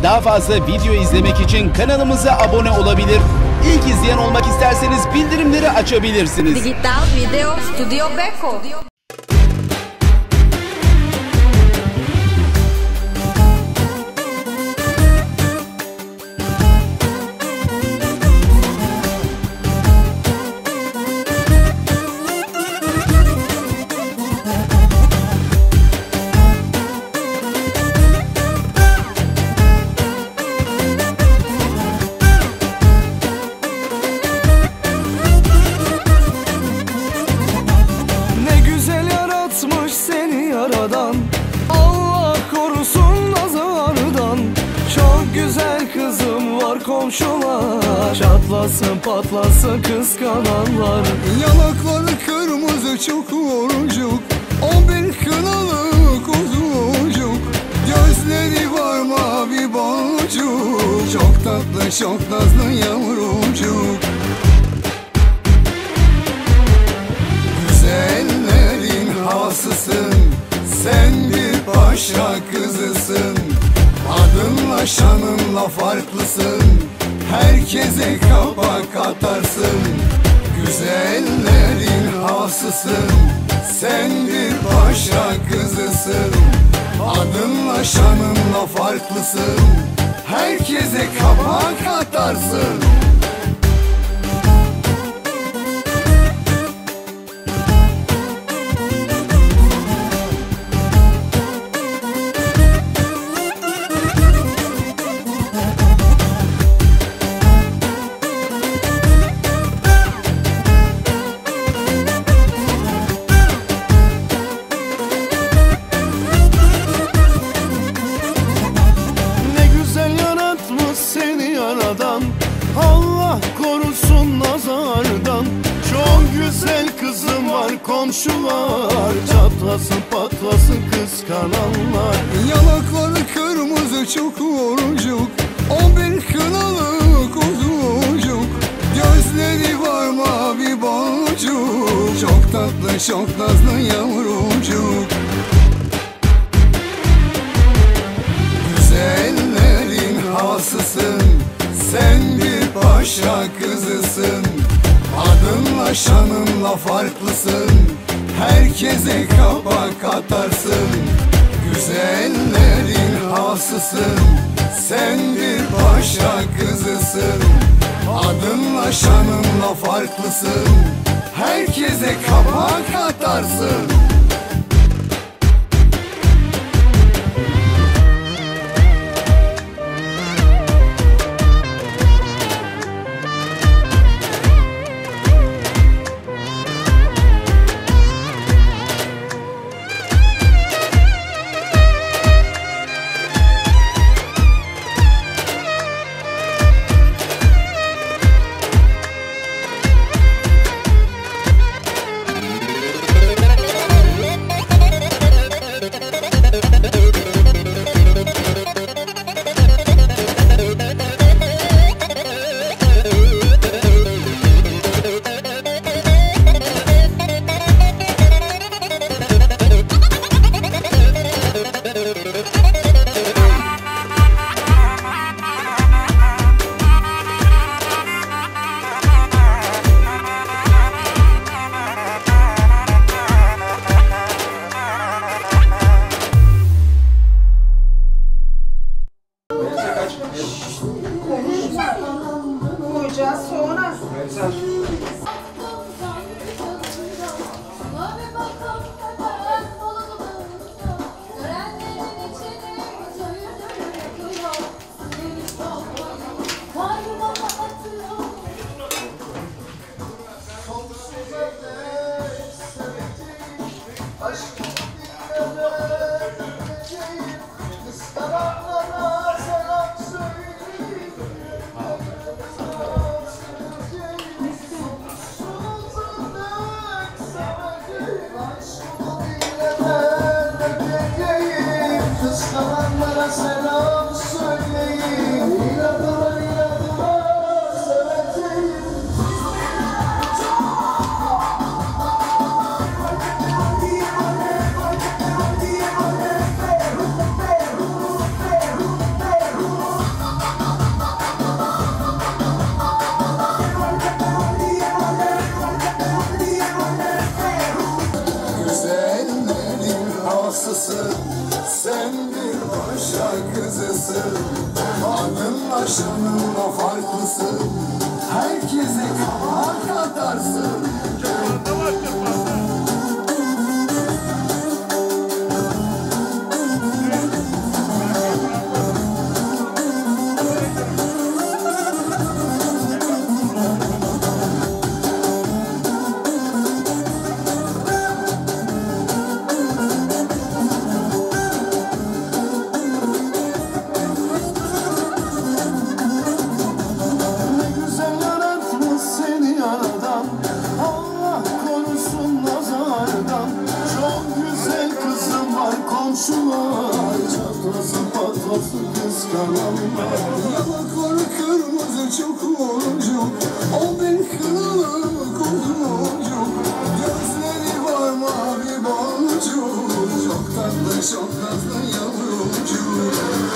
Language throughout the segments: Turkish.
Daha fazla video izlemek için kanalımıza abone olabilir. İlk izleyen olmak isterseniz bildirimleri açabilirsiniz. Digital Video Studio Beko. Allah korusun nazardan. Çok güzel kızım var komşular, çatlasın patlasın kıskananlar. Yanakları kırmızı çok orucuk, o bir kınalı kuzucuk. Gözleri var mavi boncuk, çok tatlı çok nazlı yavrucuk. Güzellerin hasısın, sen bir paşa kızısın. Adınla şanınla farklısın, herkese kapak atarsın. Güzellerin hasısın, sen bir paşa kızısın. Adınla şanınla farklısın, herkese kapak atarsın. Allah korusun nazardan. Çok güzel kızım var komşular, çatlasın patlasın kıskananlar. Yanakları kırmızı çok orucuk, o bir kınalı kuzucuk. Gözleri var mavi boncuk, çok tatlı çok nazlı yavrucuk. Güzellerin hasısın, sen bir paşa kızısın. Adınla şanınla farklısın, herkese kapak atarsın. Güzellerin hasısın, sen bir paşa kızısın. Adınla şanınla farklısın, herkese kapak atarsın. Koyacağız sonra. kızısın. Adınla şanınla farklısın. Herkese kabak atarsın. Komşular çatlasın patlasın kıskananlar. Yanakları kırmızı çok boncuk, o bir kırık boncuk. Gözleri var mavi boncuk, çok tatlı yavrucuk.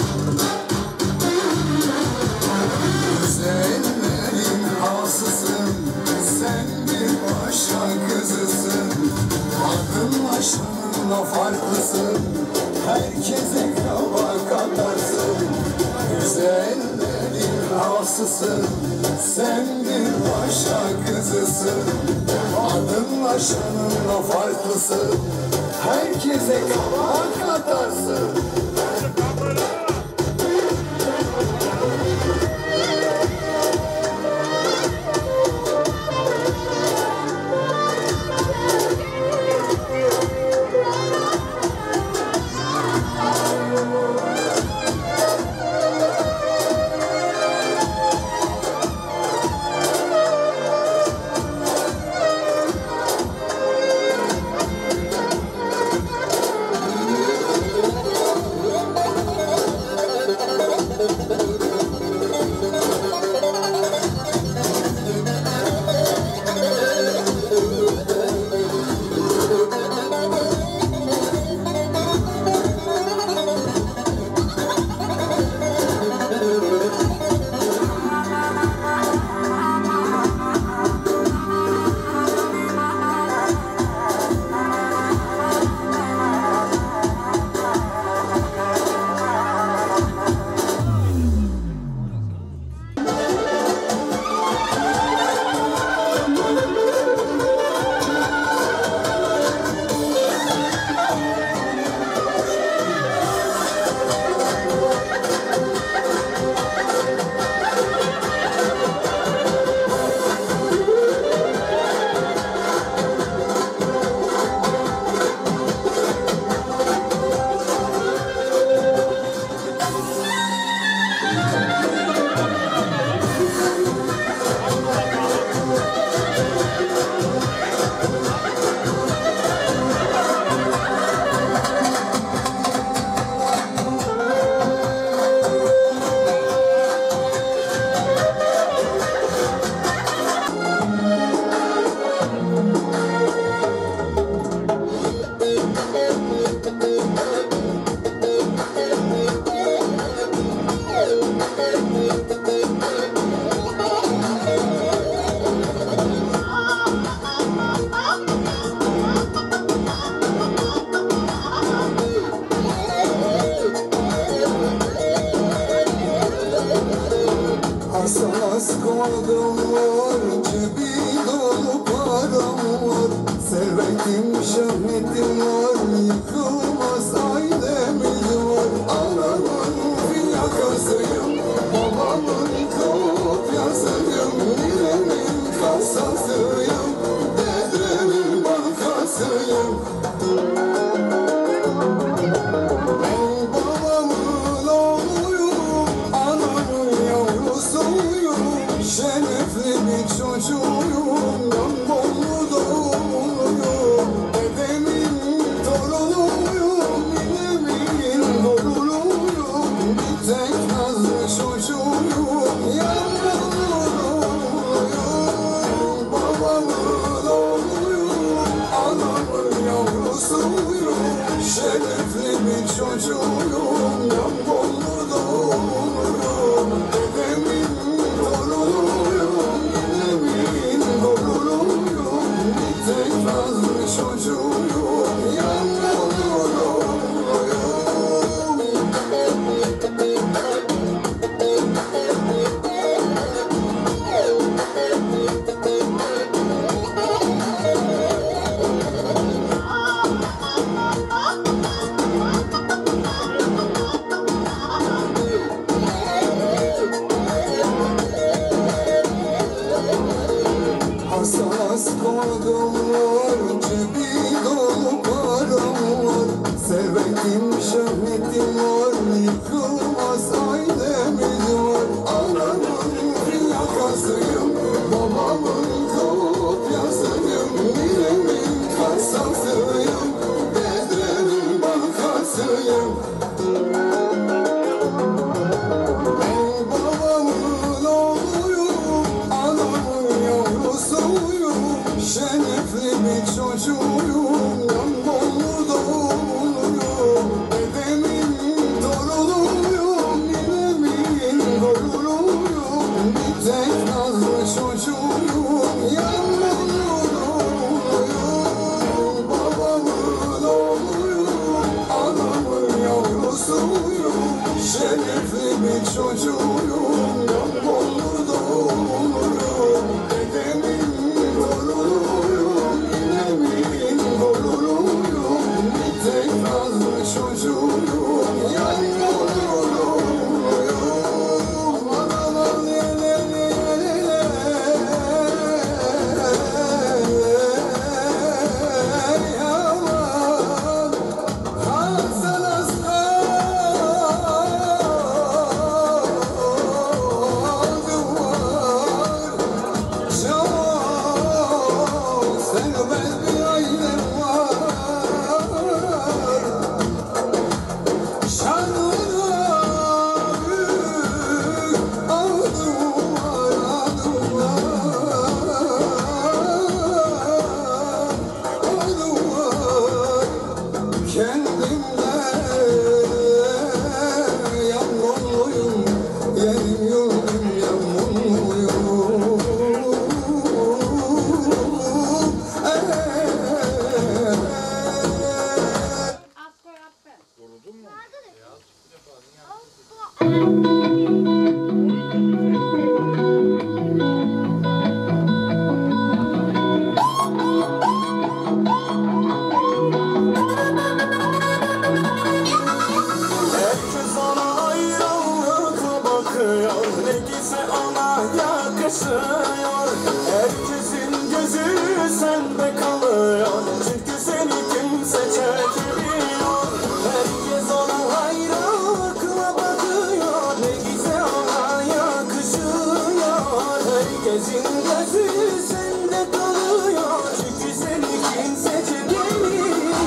Güzellerin hasısın, sen bir başka kızısın. Adınla şanınla farklısın, herkese kabak atarsın. Güzellerin hasısın, sen bir başka kızısın. Adınla şanınla farklısın, herkese kabak atarsın. Aşkım var, cebi dolu param var. Servetim, şöhretim var, yıkılmaz ailemiz var. Anamın plakasıyım, babamın kopyasıyım. Ninemin kasasıyım, dedremin bankasıyım. Ben babamın oğluyum, anamın yavrusuyum. Şerefli bir çocuğuyum, ben Bolu doğumluyum. Dedemin torunuyum, ninemin torunuyum. Bir tek nazlı çocuğuyum, yavruluyum. Babamın oğluyum, anamın yavrusuyum. şerefli bir çocuğuyum. Yağmurlu doğumluyum, dedemin torunuyum, ninemin torunuyum. Bir tek nazlı çocuğuyum, yağmurlu doğumluyum. Analar herkesin gözü sende kalıyor. Çünkü seni kimse çekmiyor. Herkes ona hayranlıkla bakıyor. Ne güzel ona yakışıyor. Herkesin gözü sende kalıyor. Çünkü seni kimse çekmiyor.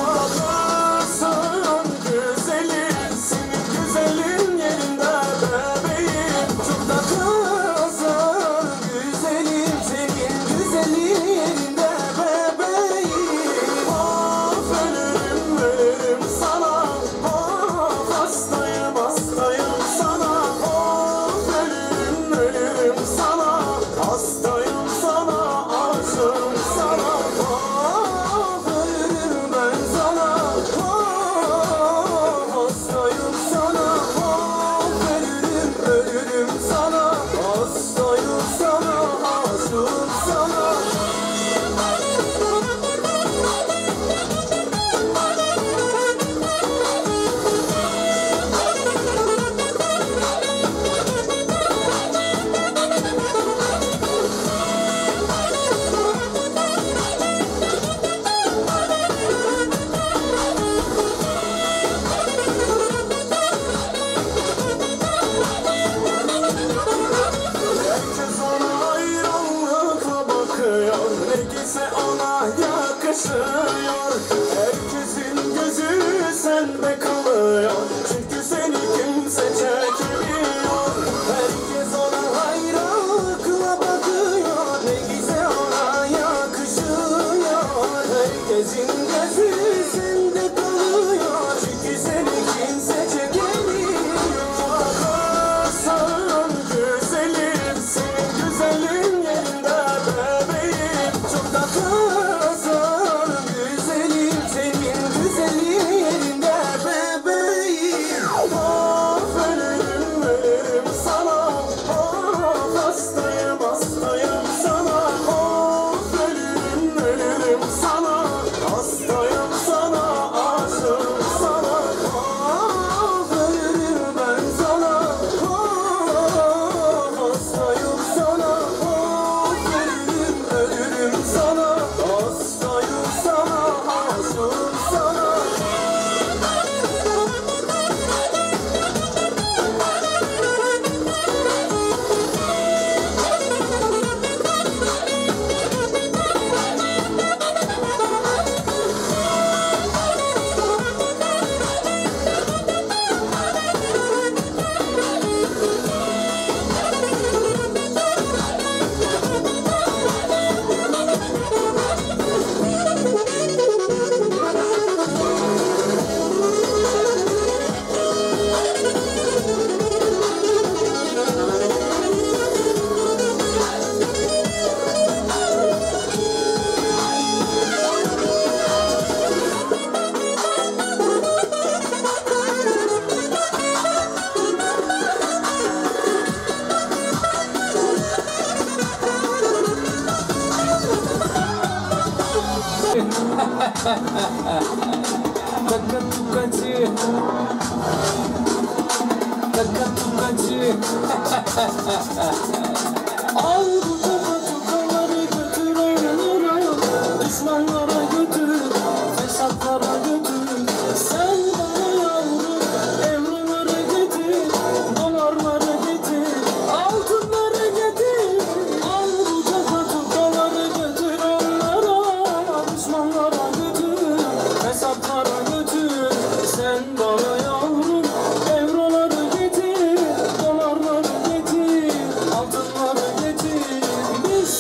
Bakarsan güzelim, senin güzelin yerinde bebeğim. Çok da hastayım sana. Taka tukacı. Taka tukacı. Al bu taka tukaları götür evlere. Düşmanlara götür, fesatlara götür. Sen bana yavrum evraları getir, dolarları getir, altınları getir. Al bu taka tukaları götür onlara, düşmanlara götür, fesatlara götür. Sen bana yavrum evraları getir, dolarları getir, altınları getir. Biz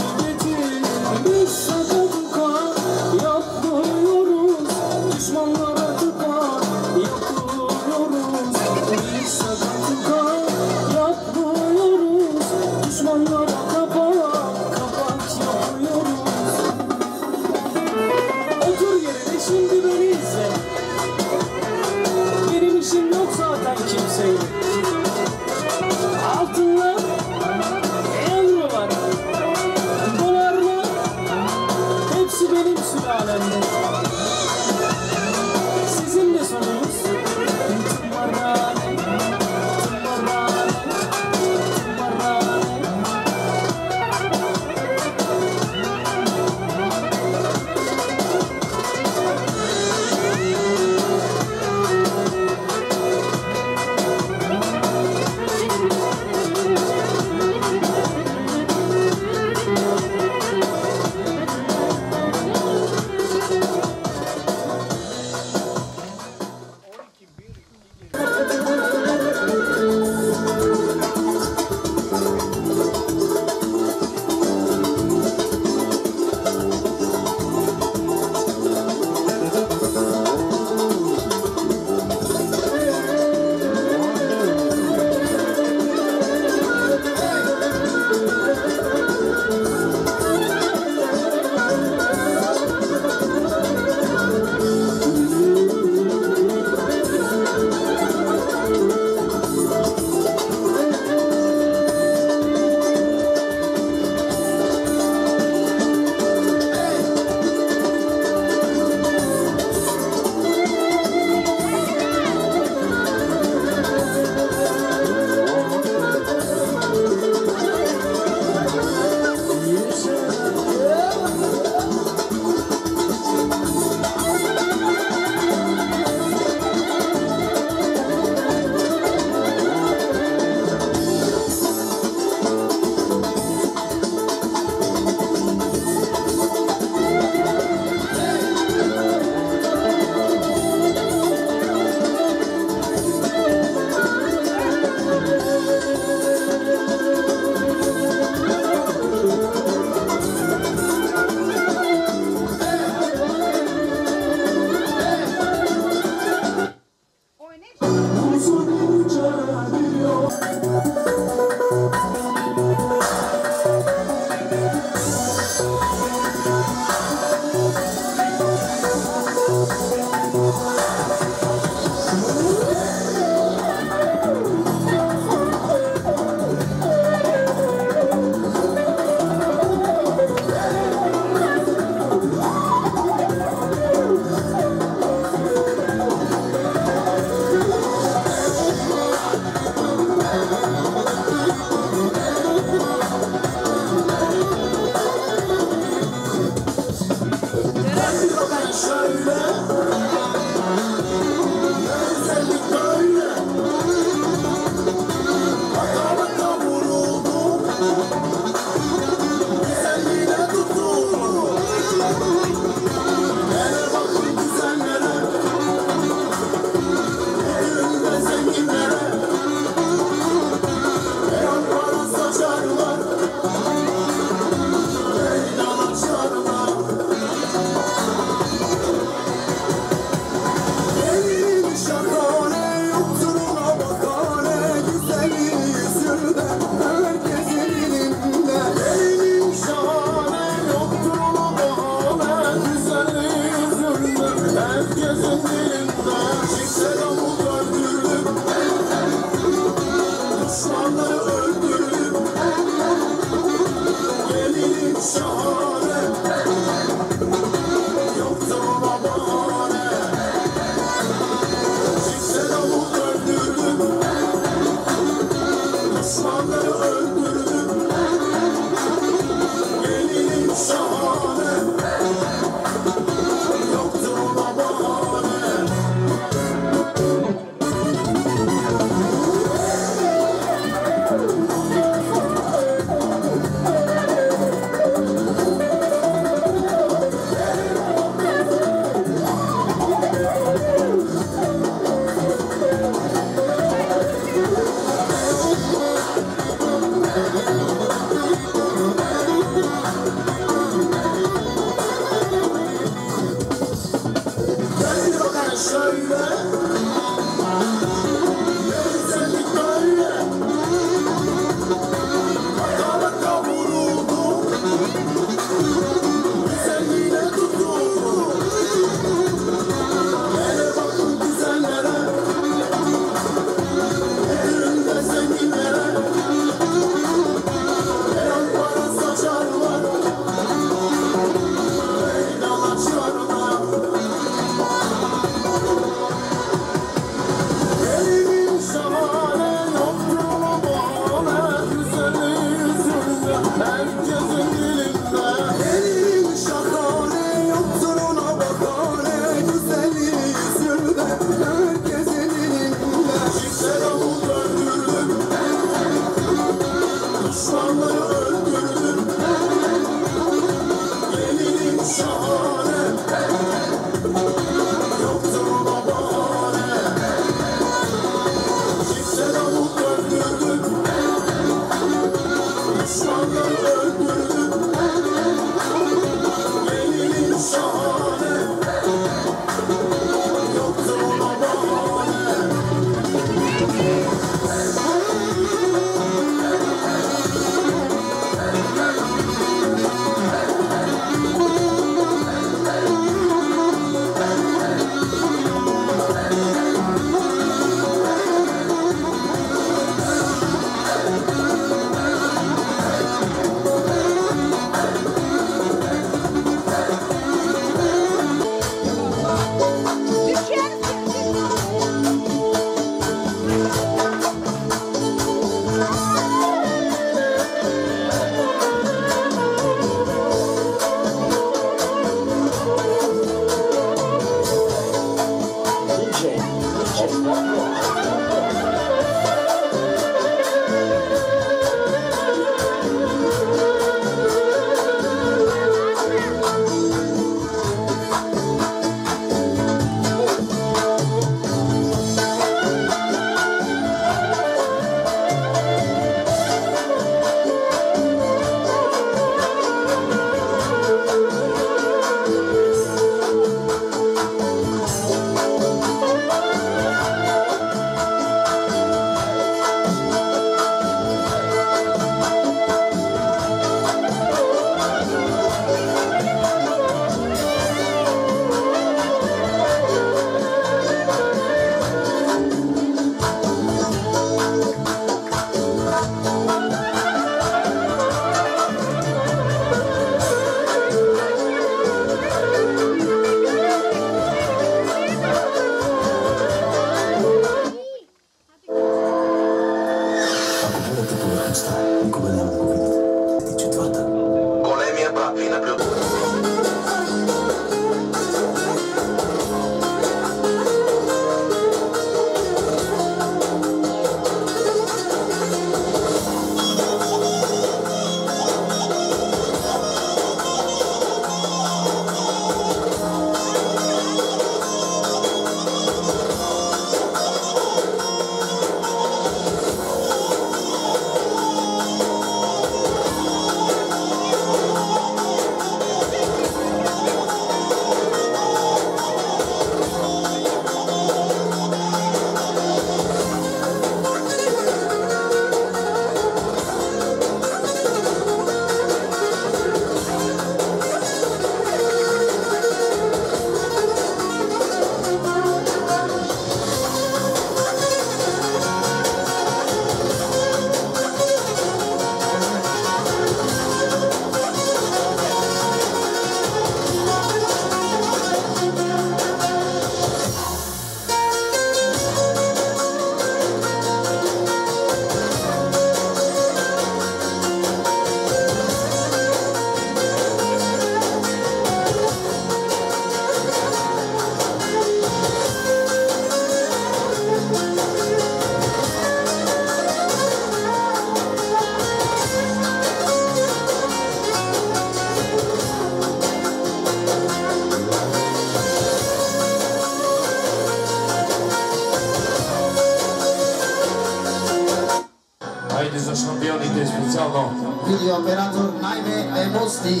Quindi operator Naime e Mosti.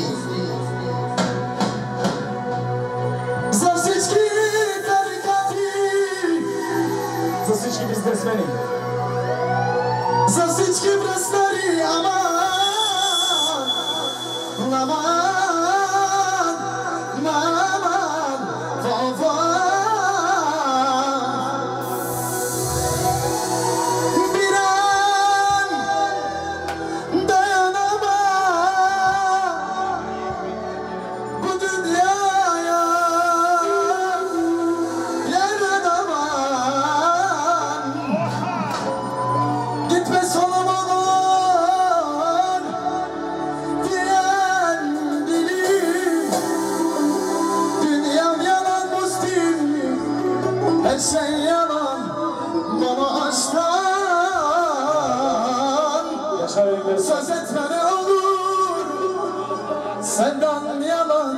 Zasyczki tarikati, Zasyczki biznesmeni. zasyczki brastari, aman, aman, aman, baba. Bir an dayanamam bu dünyaya, yaranamam. Gitme solum olur diyen dilim. Dünyam yalan muslim, her şey yalan bana aşktan. Söz etme ne olur senden yalan,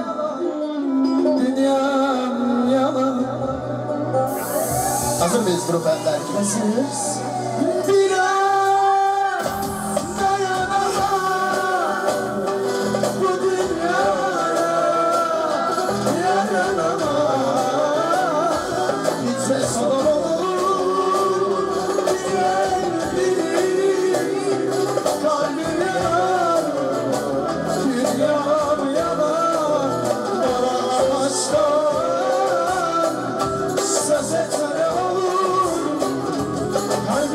dünyam yalan. Hazır mıyız grup Ender? Hazırız. Bir an dayanamam bu dünyaya, yaranamam. Gitse son olur diyen bilir. Kalbim yanar, dünyam yanar, bana aşktan. Söz etme ne olur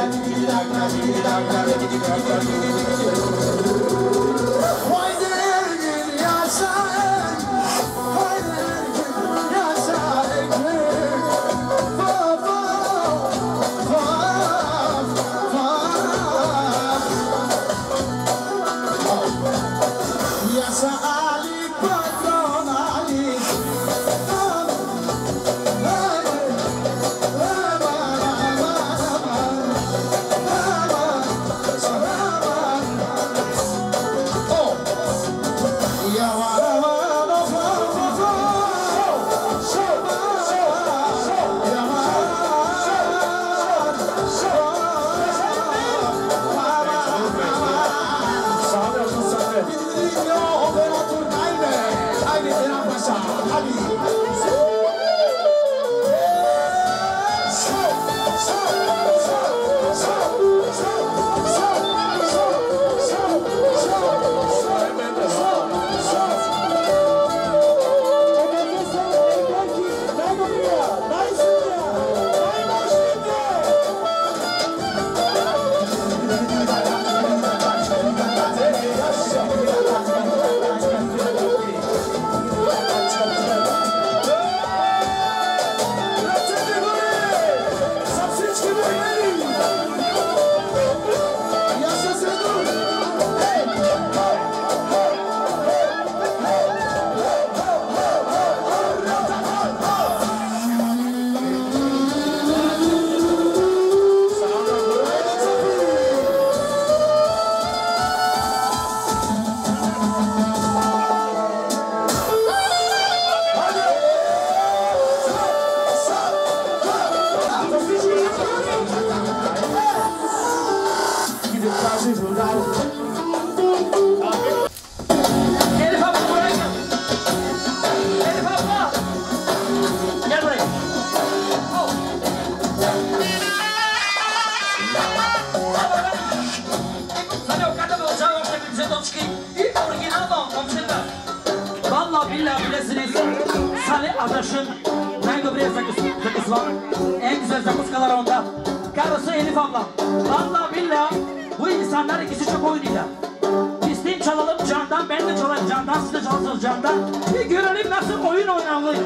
Adaşım, ben de buraya sakız var. En güzel zakıskalar onda. Karısı Elif abla. Vallahi billahi bu insanlar ikisi çok oynuyorlar. İsteyin çalalım candan, ben de çalayım candan, siz de çalsınız candan. Bir görelim nasıl oyun oynanılıyor.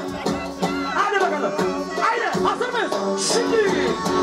Hadi bakalım. Haydi, hazır mıyız? Şimdi.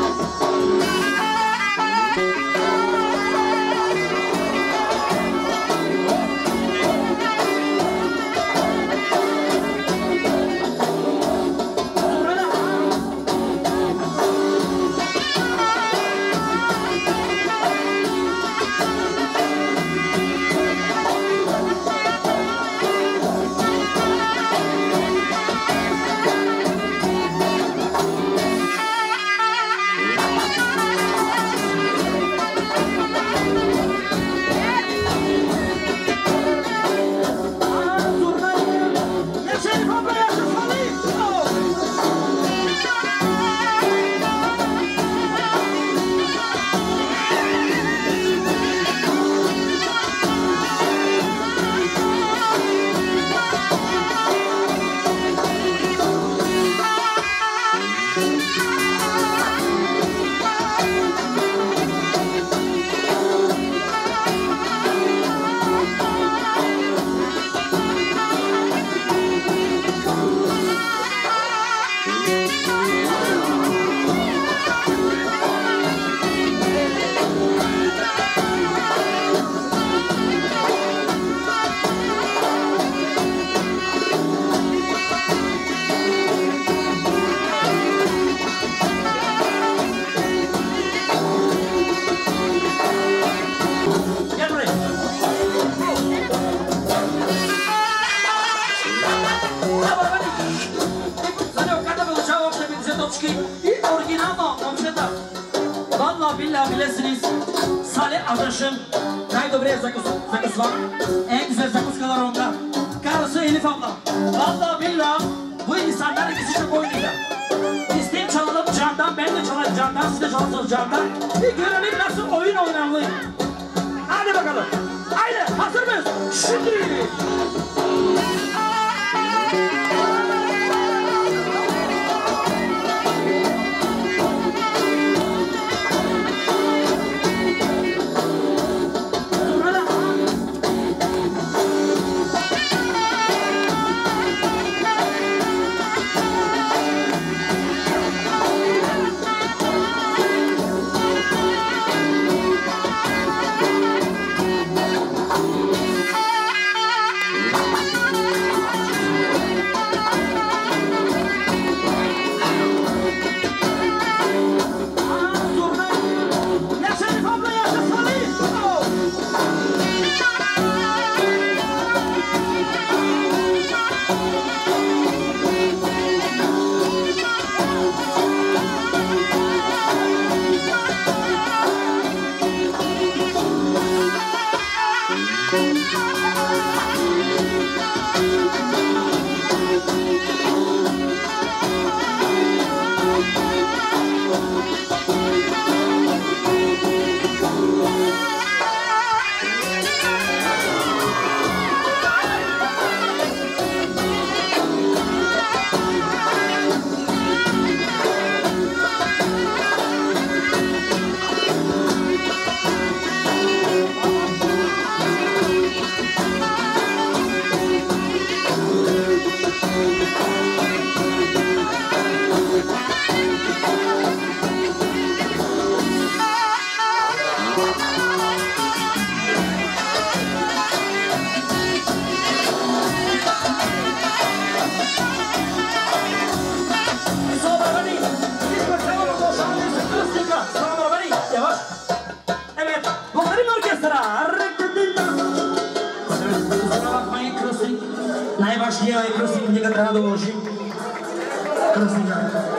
Vallahi billahi bilesiniz Salih adaşım Naydobriye zakız var. En güzel zakıskalar onda. Karısı Elif abla. Vallahi billahi bu insanlar ikisi çok oynuyorlar. İsteyin çalalım candan, ben de çalayım candan, siz de çalsınız candan. Bir görelim nasıl oyun oynanılıyor. Hadi bakalım. Haydi, hazır mıyız? Şimdi. Najważniejsze crossing nie gra do osi. Crossing.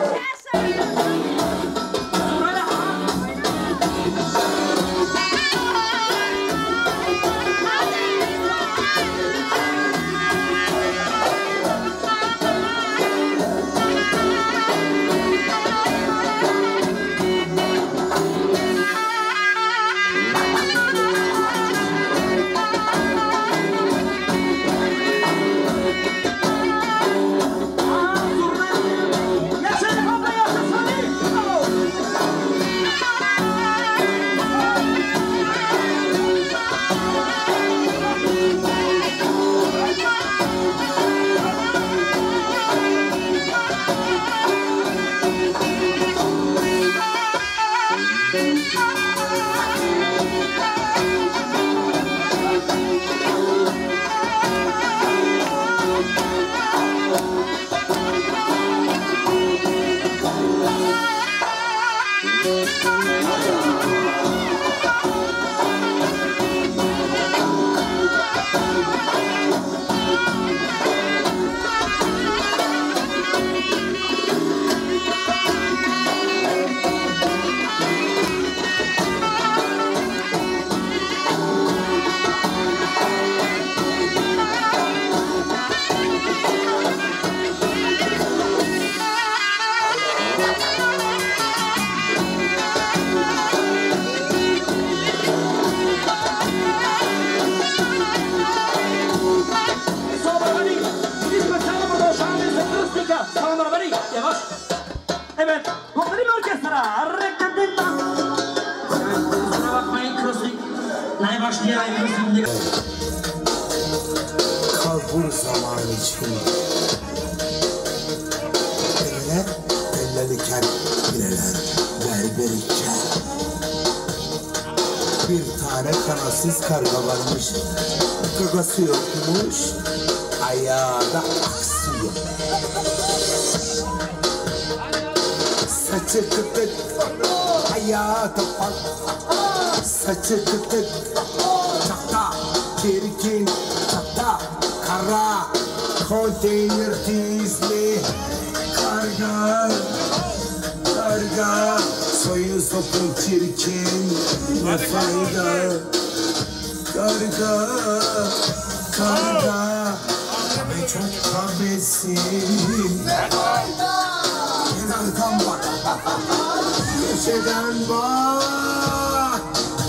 Kalbur zaman için eller ellerken bireler berberiken bir tane kanatsız karga varmış, gagası yokmuş, ayağı da aksıyor. Saçı kıtık, ayağı topak, saçı kıtık, çakta, çirkin, çakta, kara, konteyner dizli, karga, karga, soyun sopun çirkin, ne fayda, karga, karga, ve çok kahretsin, ne fayda, kenardan bak, köşeden bak.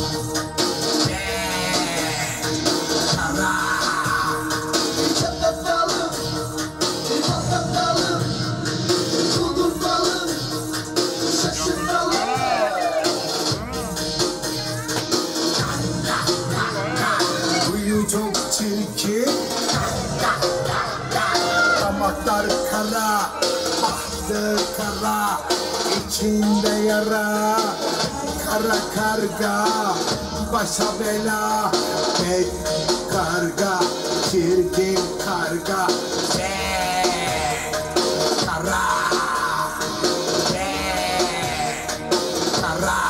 Çok çirkin, damaklar kara, bahtı kara, içinde yara, kara karga, başa bela, tek karga, çirkin karga, kara, kara.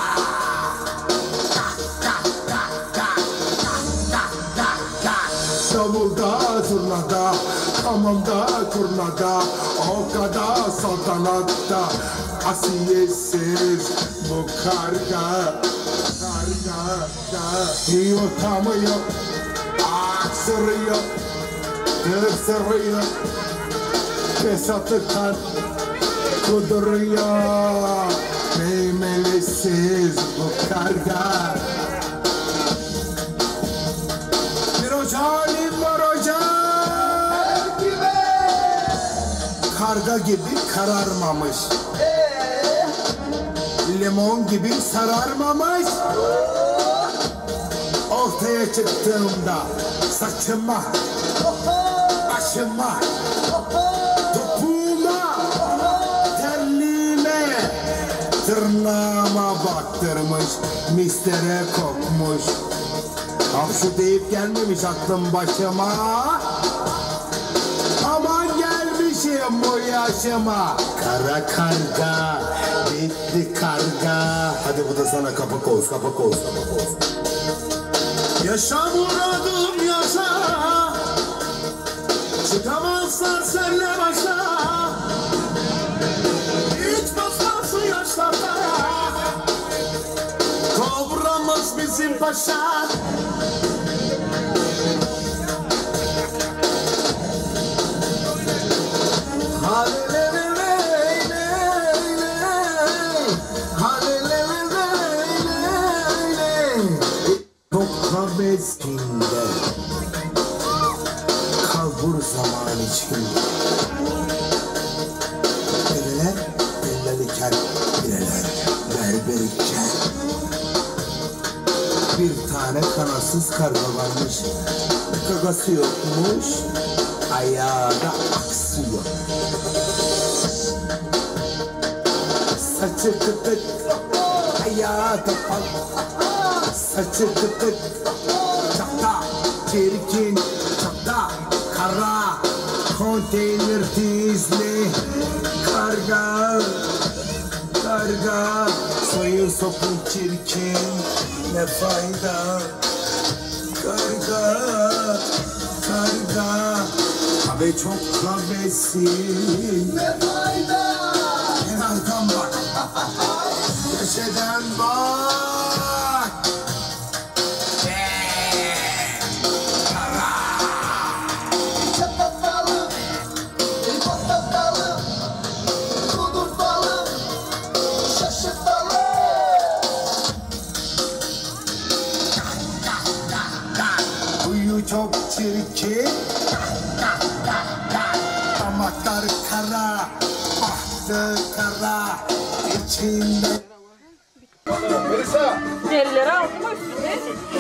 Davulda, zurnada, hamamda, kurnada, o kadar saltanatta, asiyetsiz bu karga, karga, yutamıyor, aksırıyor, tırsırıyor, fesatlıktan kuduruyor, memelisiz bu karga. Halim var hocam. Karga gibi kararmamış, limon gibi sararmamış. Ortaya çıktığımda saçıma, başıma, topuğuma, terliğime, tırnağıma Anama baktırmış, mistere kokmuş. Hapşu deyip gelmemiş aklım başıma. Aman gelmişim bu yaşıma. Kara karga, bitti karga. Hadi bu da sana kapak olsun, kapak olsun, kapak olsun. Yaşa muradım yaşa. Çıkamazlar senle başa. Hiç basmaz yaşlarda. Kobramız bizim paşa. Çok eskinde kalbur zaman içinde. Bereler belleliken bireler berber iken. Bir tane kanasız karga varmış, gagası yokmuş, ayağı da aksıyor. Saçı kıtık, ayağı da pal. Saçı kıtık, çok da çirkin, çok da kara. Konteyner dizli karga, karga. Soyun sopun çirkin, ne fayda. Karga, karga. Abi çok kahvesin, ne fayda. Kenardan bak, köşeden bak. Çok çirkin, damaklar kara, bahtı kara, içinde. Derileri aldım üstüne.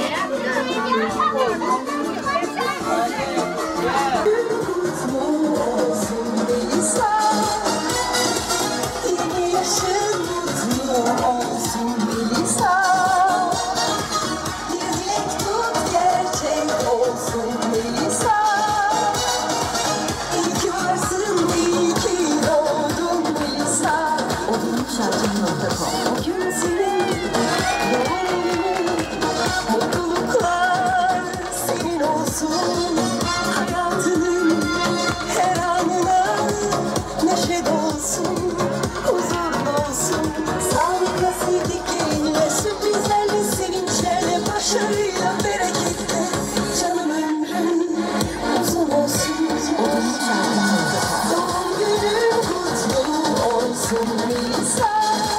Mutluluklar senin olsun, hayatının her anına neşe dolsun, huzur dolsun. Sağlıkla sevdiklerinle, sürprizlerle, sevinçlerle, başarıyla, bereketle. Canım ömrün uzun olsun. Doğum günün kutlu olsun Melisa.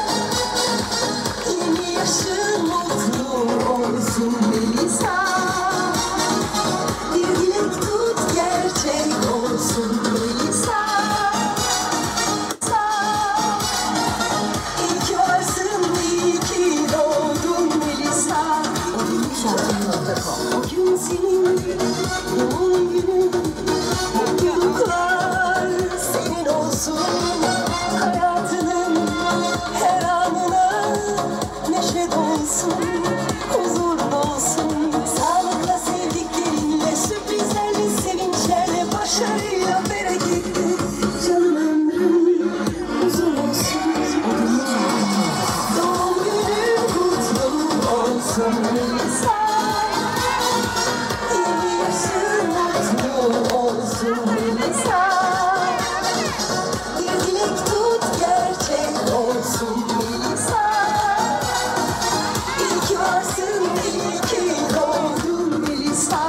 Yeni yaşın mutlu olsun Melisa. Bir dilek tut gerçek olsun Melisa. İyi ki varsın, iyi ki doğdun Melisa. O gün senin doğum günün, mutluluklar senin olsun. Hayatının her anına neşe dolsun, huzur dolsun. Sağlıkla sevdiklerinle, sürprizlerle, sevinçlerle, başarıyla, bereketle. Canım ömrün uzun olsun. Doğum günün kutlu olsun Melisa. Yeni yaşın mutlu olsun Melisa. Bir dilek tut gerçek olsun Melisa. İyi ki varsın, iyi ki doğdun Melisa.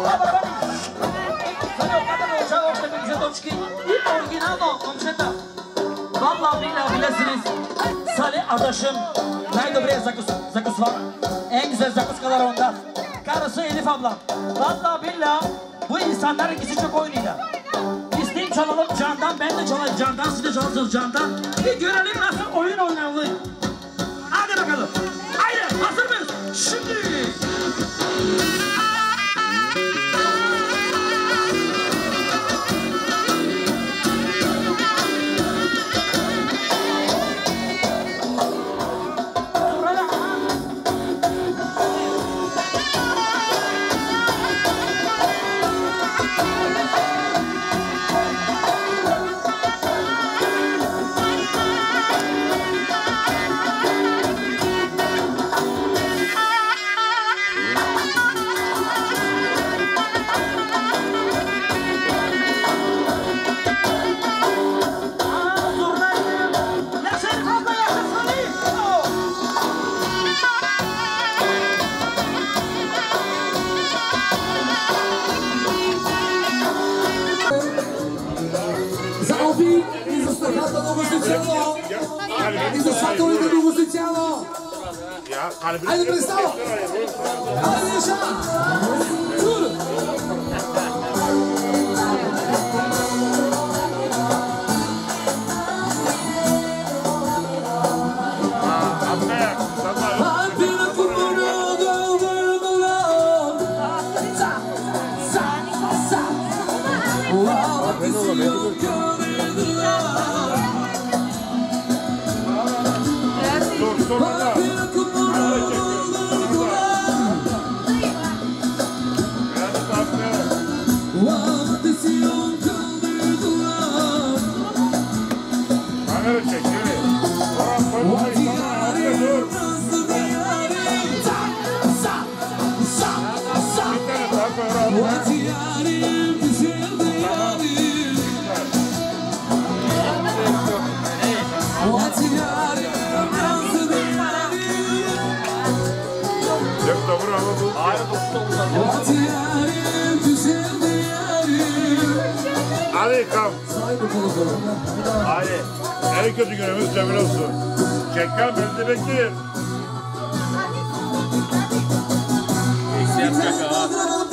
Vallahi billahi bilesiniz. Salih adaşım najdobreje zakusva. En güzel zakuskalar onda. Karısı Elif ablam. Vallahi billahi bu insanların ikisi çok oynuyor. İsteyim çalalım candan, ben de çalayım candan, siz de çalırsınız candan. Bir görelim nasıl oyun oynanılıyor. Hadi bakalım. Haydi hazır mıyız? Şimdi. Aí pressão! Aí deixa! Tudo! Hadi kam. Hadi. En kötü günümüz Cemil olsun. Çekken bizi bekleyin. Yapacak ha.